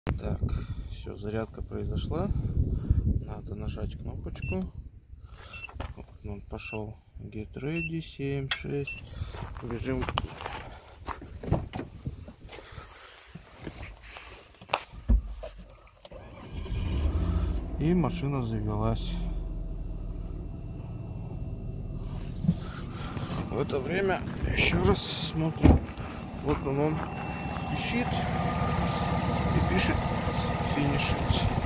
Так, все, зарядка произошла. Надо нажать кнопочку. Он пошел. Get ready, 7, 6. Бежим. И машина завелась. В это время еще раз смотрим. Вот он ищет и пишет финиш.